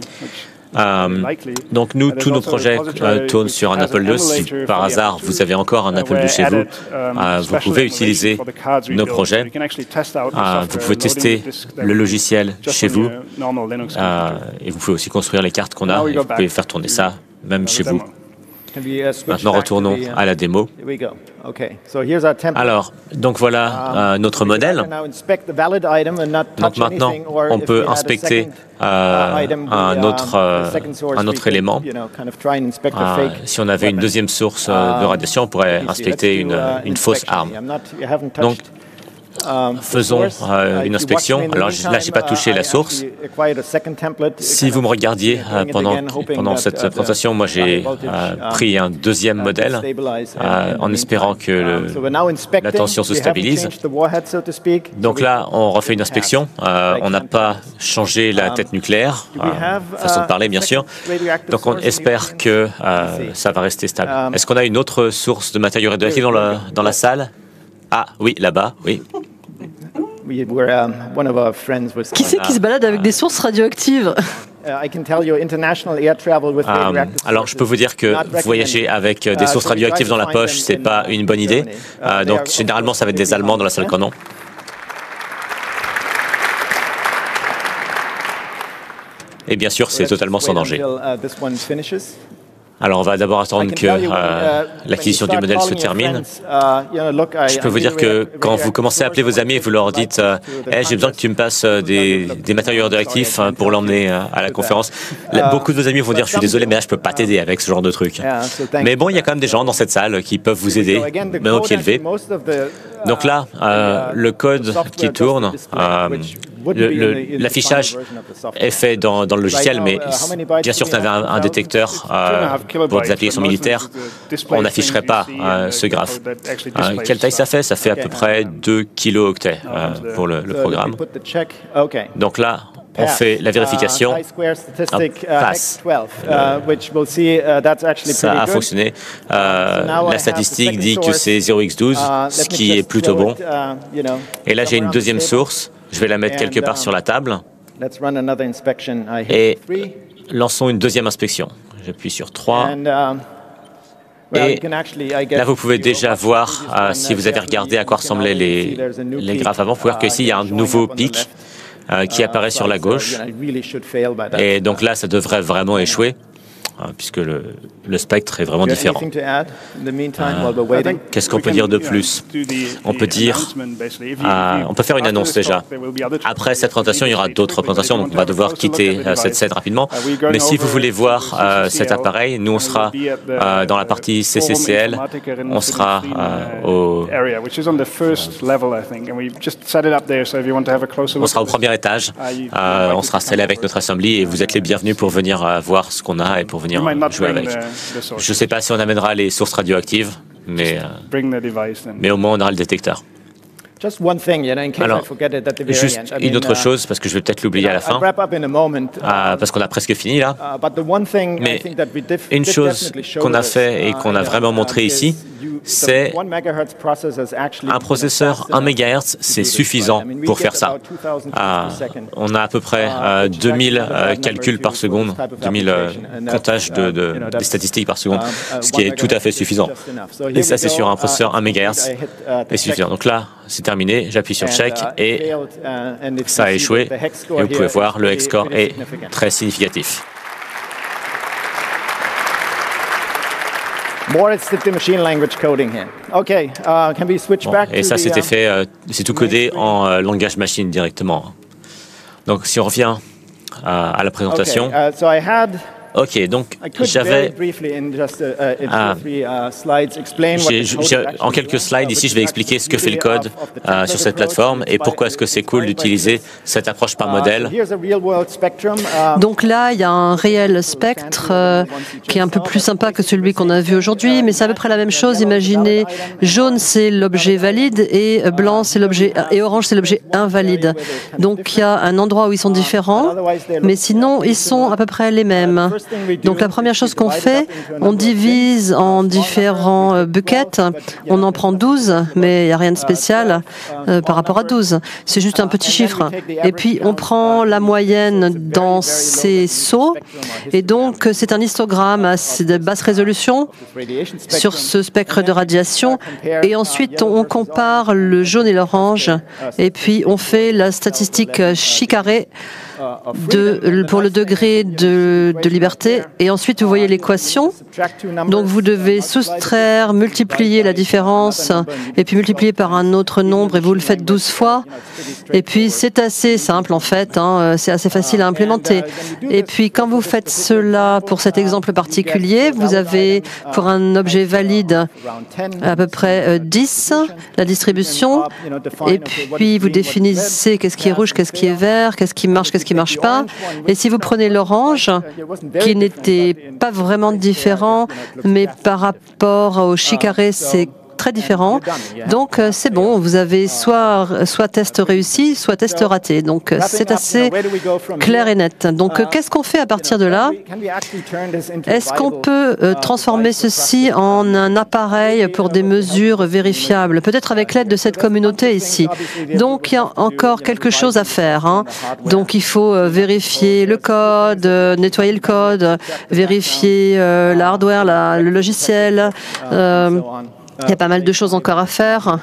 Speaker 2: Donc nous, tous nos projets tournent sur un Apple II. Si par hasard vous avez encore un Apple II chez vous, vous pouvez utiliser nos projets. Vous pouvez tester le logiciel chez vous et vous pouvez aussi construire les cartes qu'on a et vous pouvez faire tourner ça même chez vous. Maintenant, retournons à la démo. Alors, donc voilà notre modèle. Donc maintenant, on peut inspecter un autre élément. Si on avait une deuxième source de radiation, on pourrait inspecter une fausse arme. Donc, faisons une inspection. Alors là, je n'ai pas touché la source. Si vous me regardiez pendant cette présentation, moi j'ai pris un deuxième modèle en espérant que la tension se stabilise. Donc là, on refait une inspection. On n'a pas changé la tête nucléaire, façon de parler bien sûr. Donc on espère que ça va rester stable. Est-ce qu'on a une autre source de matériaux radioactifs dans la salle? Ah oui, là-bas, oui.
Speaker 1: Qui c'est qui se balade avec des sources radioactives?
Speaker 2: Alors, je peux vous dire que voyager avec des sources radioactives dans la poche, c'est pas une bonne idée. Donc, généralement, ça va être des Allemands dans la salle canon. Et bien sûr, c'est totalement sans danger. Alors, on va d'abord attendre que l'acquisition du modèle se termine. Je peux vous dire que quand vous commencez à appeler vos amis et vous leur dites hey, « j'ai besoin que tu me passes des matériaux radioactifs pour l'emmener à la conférence », beaucoup de vos amis vont dire « je suis désolé, mais là, je ne peux pas t'aider avec ce genre de truc ». Mais bon, il y a quand même des gens dans cette salle qui peuvent vous aider, même au pied levé. Donc là, le code qui tourne, l'affichage est fait dans le logiciel, mais bien sûr, si on avait un détecteur pour des applications militaires, on n'afficherait pas ce graphe. Quelle taille ça fait? Ça fait à peu près 2 kilooctets pour le programme. Donc là, on fait la vérification. Passe. Ça a fonctionné. La statistique dit que c'est 0x12, ce qui est plutôt bon. Et là, j'ai une deuxième source. Je vais la mettre quelque part sur la table. Et lançons une deuxième inspection. J'appuie sur 3. Et là, vous pouvez déjà voir, si vous avez regardé à quoi ressemblaient les graphes avant, vous pouvez voir qu'ici, il y a un nouveau pic qui apparaît sur la gauche. Et donc là, ça devrait vraiment échouer, puisque le spectre est vraiment différent. Qu'est-ce qu'on peut dire de plus? On peut dire, on peut faire une annonce déjà. Après cette présentation, il y aura d'autres présentations, donc on va devoir quitter cette scène rapidement. Mais si vous voulez voir cet appareil, nous on sera dans la partie CCCL, on sera au premier étage, on sera installé avec notre assembly et vous êtes les bienvenus pour venir voir ce qu'on a et pour venir jouer avec. Je ne sais pas si on amènera les sources radioactives, mais au moins on aura le détecteur. Alors, juste une autre chose, parce que je vais peut-être l'oublier à la fin, parce qu'on a presque fini là. Mais une chose qu'on a fait et qu'on a vraiment montré ici, c'est un processeur 1 MHz, c'est suffisant pour faire ça. On a à peu près 2000 calculs par seconde, 2000 comptages des statistiques par seconde, ce qui est tout à fait suffisant. Et ça, c'est sur un processeur 1 MHz, c'est suffisant. Donc là, c'est terminé, j'appuie sur check et ça a échoué. Et vous pouvez voir, le X-score est très significatif. Bon, et ça, c'était fait, c'est tout codé en langage machine directement. Donc, si on revient à la présentation. Ok, donc j'avais en quelques slides ici, je vais expliquer ce que fait le code sur cette plateforme et pourquoi est-ce que c'est cool d'utiliser cette approche par modèle.
Speaker 1: Donc là, il y a un réel spectre qui est un peu plus sympa que celui qu'on a vu aujourd'hui, mais c'est à peu près la même chose. Imaginez, jaune c'est l'objet valide et blanc c'est l'objet et orange c'est l'objet invalide. Donc il y a un endroit où ils sont différents, mais sinon ils sont à peu près les mêmes. Donc la première chose qu'on fait, on divise en différents buckets. On en prend 12, mais il n'y a rien de spécial par rapport à 12. C'est juste un petit chiffre. Et puis on prend la moyenne dans ces seaux. Et donc c'est un histogramme de basse résolution sur ce spectre de radiation. Et ensuite on compare le jaune et l'orange. Et puis on fait la statistique chi carré pour le degré de liberté. Et ensuite, vous voyez l'équation. Donc, vous devez soustraire, multiplier la différence et puis multiplier par un autre nombre et vous le faites 12 fois. Et puis, c'est assez simple en fait. C'est assez facile à implémenter. Et puis, quand vous faites cela pour cet exemple particulier, vous avez pour un objet valide à peu près 10, la distribution. Et puis, vous définissez qu'est-ce qui est rouge, qu'est-ce qui est vert, qu'est-ce qui marche pas. Et si vous prenez l'orange, qui n'était pas vraiment différent, mais par rapport au chicaré, c'est très différent. Donc, c'est bon, vous avez soit test réussi, soit test raté. Donc, c'est assez clair et net. Donc, qu'est-ce qu'on fait à partir de là? Est-ce qu'on peut transformer ceci en un appareil pour des mesures vérifiables, peut-être avec l'aide de cette communauté ici? Donc, il y a encore quelque chose à faire. Donc, il faut vérifier le code, nettoyer le code, vérifier le hardware, le logiciel. Il y a pas mal de choses encore à faire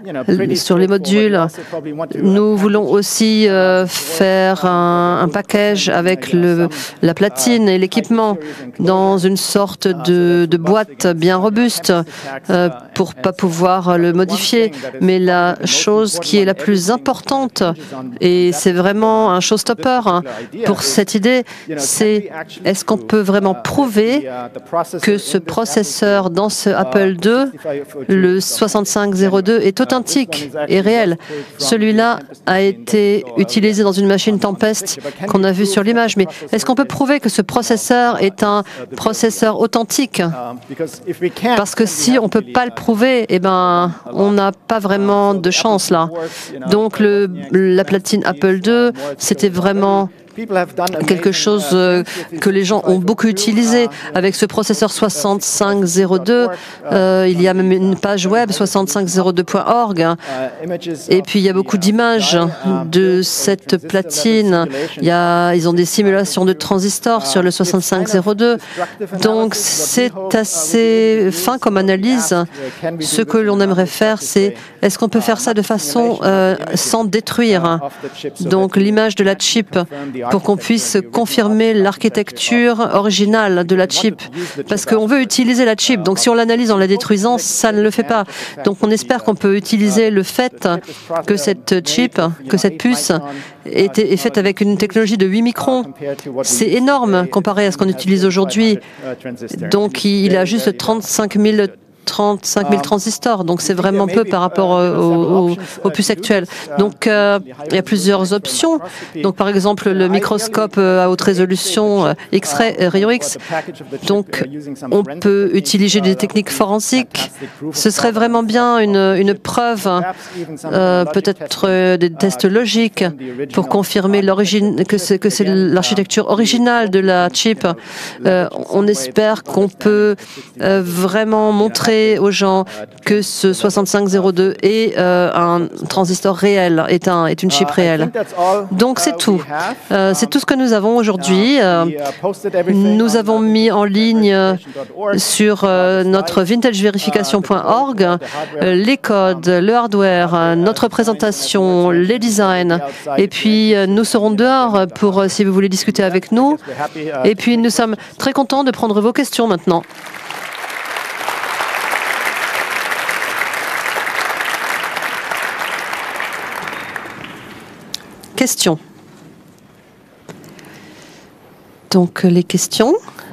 Speaker 1: sur les modules. Nous voulons aussi faire un package avec la platine et l'équipement dans une sorte de boîte bien robuste pour pas pouvoir le modifier. Mais la chose qui est la plus importante, et c'est vraiment un showstopper pour cette idée, c'est est-ce qu'on peut vraiment prouver que ce processeur dans ce Apple II, le 6502, est authentique et réel. Celui-là a été utilisé dans une machine Tempest qu'on a vue sur l'image. Mais est-ce qu'on peut prouver que ce processeur est un processeur authentique? Parce que si on ne peut pas le prouver, eh ben, on n'a pas vraiment de chance là. Donc la platine Apple II, c'était vraiment quelque chose que les gens ont beaucoup utilisé. Avec ce processeur 6502, il y a même une page web 6502.org. Et puis il y a beaucoup d'images de cette platine. Ils ont des simulations de transistors sur le 6502. Donc c'est assez fin comme analyse. Ce que l'on aimerait faire, c'est est-ce qu'on peut faire ça de façon sans détruire donc l'image de la chip, pour qu'on puisse confirmer l'architecture originale de la chip. Parce qu'on veut utiliser la chip. Donc si on l'analyse en la détruisant, ça ne le fait pas. Donc on espère qu'on peut utiliser le fait que cette chip, que cette puce est faite avec une technologie de 8 microns. C'est énorme comparé à ce qu'on utilise aujourd'hui. Donc il a juste 35 000 transistors, donc c'est vraiment peu par rapport aux puces actuelles. Donc il y a plusieurs options. Donc par exemple le microscope à haute résolution X-ray, rayon X. Donc on peut utiliser des techniques forensiques. Ce serait vraiment bien une preuve, peut-être des tests logiques pour confirmer l'origine, que c'est l'architecture originale de la chip. On espère qu'on peut vraiment montrer aux gens que ce 6502 est un transistor réel, est une chip réelle. Donc c'est tout. C'est tout ce que nous avons aujourd'hui. Nous avons mis en ligne sur notre vintageverification.org les codes, le hardware, notre présentation, les designs. Et puis nous serons dehors pour si vous voulez discuter avec nous. Et puis nous sommes très contents de prendre vos questions maintenant. Questions. Donc, les questions.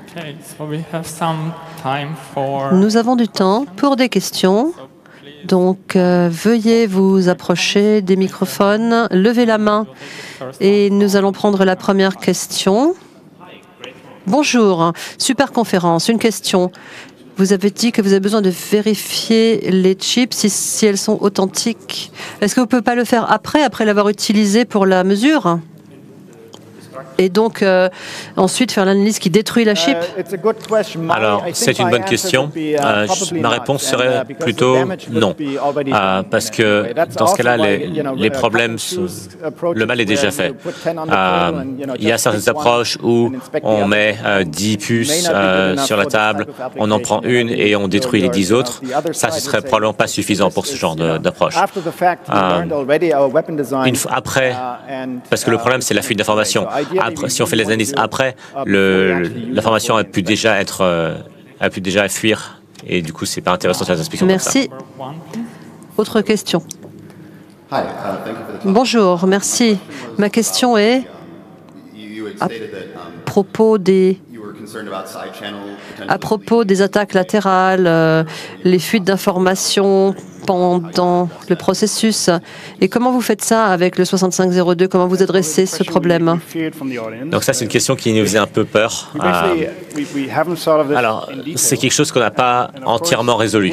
Speaker 1: Nous avons du temps pour des questions. Donc, veuillez vous approcher des microphones, levez la main et nous allons prendre la première question. Bonjour, super conférence, une question. Vous avez dit que vous avez besoin de vérifier les chips si elles sont authentiques. Est-ce que vous ne pouvez pas le faire après l'avoir utilisé pour la mesure? et donc ensuite faire l'analyse qui détruit la chip?
Speaker 2: Alors, c'est une bonne question. Ma réponse serait plutôt non. Parce que dans ce cas-là, les problèmes, le mal est déjà fait. Il y a certaines approches où on met 10 puces sur la table, on en prend une et on détruit les 10 autres. Ça, ce serait probablement pas suffisant pour ce genre d'approche. Après, parce que le problème, c'est la fuite d'informations. Si on fait les analyses après, l'information a pu déjà fuir, et du coup, c'est pas intéressant de faire des inspections.
Speaker 1: Merci. Autre question. Bonjour, merci. Ma question est à propos des attaques latérales, les fuites d'informations pendant le processus. Et comment vous faites ça avec le 6502? Comment vous adressez ce problème?
Speaker 2: Donc ça, c'est une question qui nous faisait un peu peur. Alors, c'est quelque chose qu'on n'a pas entièrement résolu.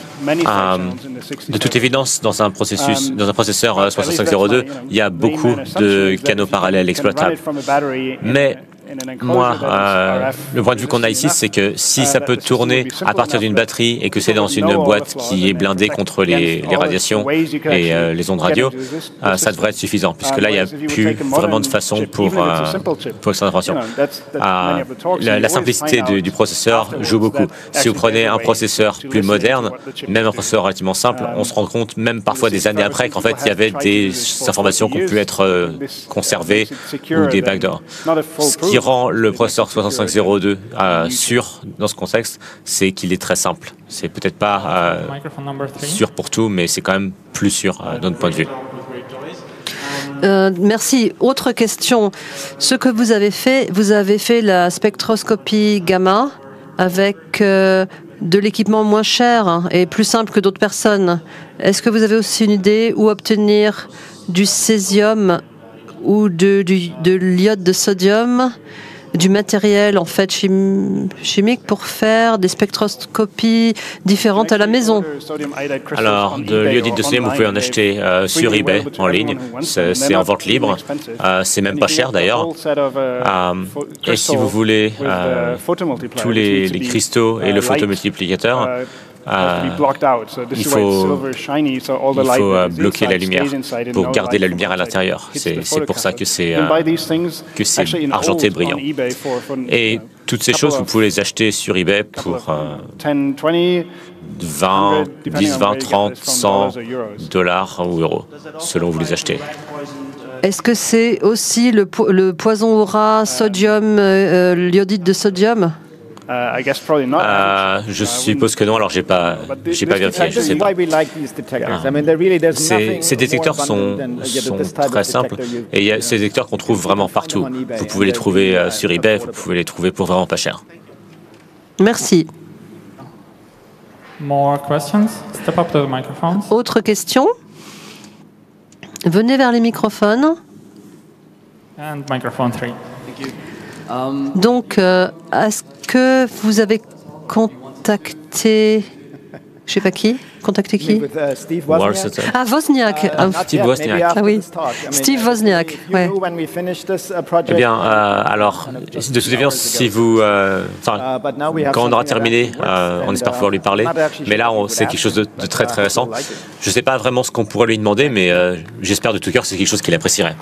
Speaker 2: De toute évidence, dans un processeur 6502, il y a beaucoup de canaux parallèles exploitables. Mais moi, le point de vue qu'on a ici, c'est que si ça peut tourner à partir d'une batterie et que c'est dans une boîte qui est blindée contre les radiations et les ondes radio, ça devrait être suffisant, puisque là, il n'y a plus vraiment de façon pour extraire l'information. La simplicité du processeur joue beaucoup. Si vous prenez un processeur plus moderne, même un processeur relativement simple, on se rend compte, même parfois des années après, qu'en fait, il y avait des informations qui ont pu être conservées ou des backdoors. Ce qui rend le processeur 6502 sûr dans ce contexte, c'est qu'il est très simple. C'est peut-être pas sûr pour tout, mais c'est quand même plus sûr de notre point de vue.
Speaker 1: Merci. Autre question. Ce que vous avez fait la spectroscopie gamma avec de l'équipement moins cher et plus simple que d'autres personnes. Est-ce que vous avez aussi une idée où obtenir du césium ou de l'iode de sodium, du matériel en fait chimique pour faire des spectroscopies différentes à la maison?
Speaker 2: Alors, de l'iodide de sodium, vous pouvez en acheter sur eBay en ligne. C'est en vente libre. C'est même pas cher d'ailleurs. Et si vous voulez tous les cristaux et le photomultiplicateur, il faut bloquer la lumière pour garder la lumière à l'intérieur. C'est pour ça que c'est argenté brillant. Et toutes ces choses, vous pouvez les acheter sur eBay pour 10, 20, 30, 100 dollars ou euros, selon où vous les achetez.
Speaker 1: Est-ce que c'est aussi le poison au rat, sodium, l'iodide de sodium?
Speaker 2: Je suppose que non, alors j'ai pas vérifié, je sais pas. Ces détecteurs sont très simples et il y a ces détecteurs qu'on trouve vraiment partout. Vous pouvez les trouver sur eBay, vous pouvez les trouver pour vraiment pas cher.
Speaker 1: Merci. Autre question? Venez vers les microphones. Donc, est-ce que vous avez contacté, je ne sais pas qui, contacté qui? Ah, Wozniak.
Speaker 2: Steve Wozniak.
Speaker 1: Ah oui, Steve Wozniak. Ouais.
Speaker 2: Eh bien, alors, de toute évidence, si vous, quand on aura terminé, on espère pouvoir lui parler. Mais là, c'est quelque chose de très très récent. Je ne sais pas vraiment ce qu'on pourrait lui demander, mais j'espère de tout cœur que c'est quelque chose qu'il apprécierait.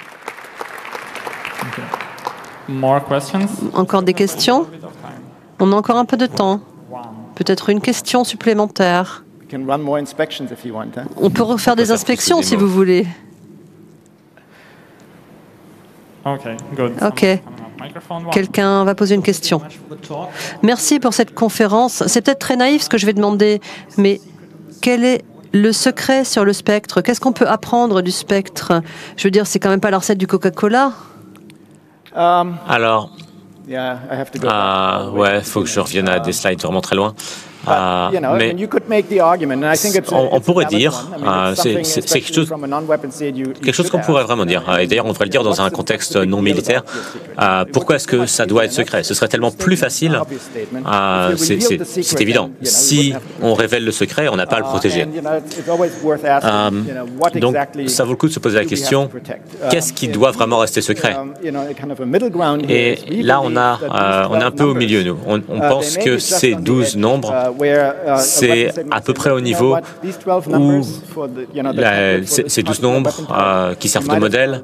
Speaker 1: Encore des questions? On a encore un peu de temps. Peut-être une question supplémentaire. On peut refaire des inspections si vous voulez. OK. Quelqu'un va poser une question. Merci pour cette conférence. C'est peut-être très naïf ce que je vais demander, mais quel est le secret sur le spectre? Qu'est-ce qu'on peut apprendre du spectre? Je veux dire, c'est quand même pas la recette du Coca-Cola.
Speaker 2: Alors, ouais, il faut que je revienne à des slides vraiment très loin. Mais on pourrait dire, c'est quelque chose qu'on pourrait vraiment dire. Et d'ailleurs, on devrait le dire dans un contexte non militaire. Pourquoi est-ce que ça doit être secret? Ce serait tellement plus facile. C'est évident. Si on révèle le secret, on n'a pas à le protéger. Donc, ça vaut le coup de se poser la question, qu'est-ce qui doit vraiment rester secret? Et là, on est un peu au milieu, nous. On pense que ces 12 nombres, c'est à peu près au niveau où ces 12 nombres qui servent de modèle,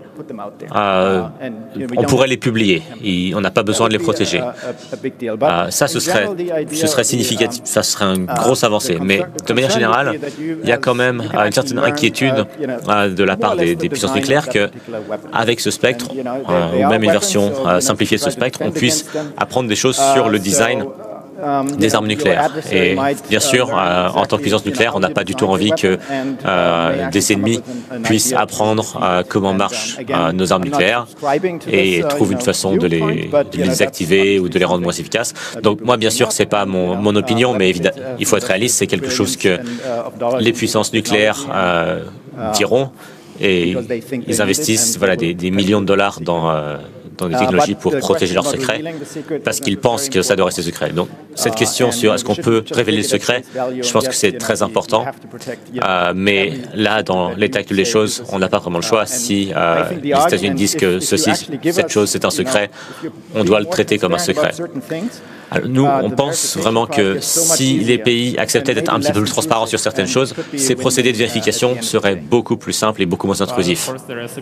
Speaker 2: on pourrait les publier. On n'a pas besoin de les protéger. Ça, ce serait significatif, ça serait une grosse avancée. Mais de manière générale, il y a quand même une certaine inquiétude de la part des puissances nucléaires qu'avec ce spectre, ou même une version simplifiée de ce spectre, on puisse apprendre des choses sur le design des armes nucléaires. Et bien sûr, en tant que puissance nucléaire, on n'a pas du tout envie que des ennemis puissent apprendre comment marchent nos armes nucléaires et trouvent une façon de les désactiver ou de les rendre moins efficaces. Donc moi, bien sûr, c'est pas mon opinion, mais il faut être réaliste, c'est quelque chose que les puissances nucléaires diront, et ils investissent des millions de dollars dans des technologies pour protéger leurs secrets, parce qu'ils pensent que ça doit rester secret. Donc, cette question sur est-ce qu'on peut révéler le secret, je pense que c'est très important. Mais là, dans l'état actuel des choses, on n'a pas vraiment le choix. Si les États-Unis disent que cette chose, c'est un secret, on doit le traiter comme un secret. Alors, nous, on pense vraiment que si les pays acceptaient d'être un petit peu plus transparents sur certaines choses, ces procédés de vérification seraient beaucoup plus simples et beaucoup moins intrusifs.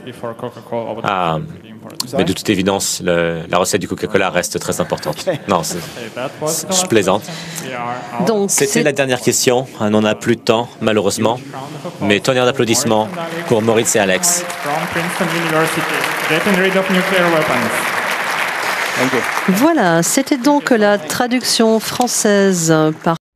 Speaker 2: Mais de toute évidence, la recette du Coca-Cola reste très importante. Non, je plaisante. Donc, c'était la dernière question. On n'a plus de temps, malheureusement. Mais tonnerre d'applaudissements pour Moritz et Alex.
Speaker 1: Voilà, c'était donc la traduction française par